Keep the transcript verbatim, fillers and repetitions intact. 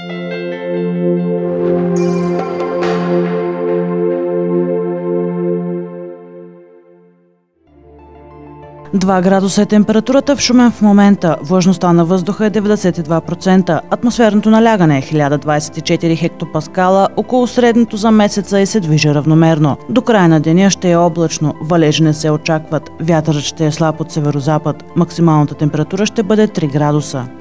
два градуса е температурата в Шумен в момента, влажността на въздуха е деветдесет и два процента, атмосферното налягане е хиляда двадесет и четири хектопаскала, около средното за месеца и се движи равномерно. До края на деня ще е облачно, валежи не се очакват, вятърът ще е слаб от северозапад, максималната температура ще бъде три градуса.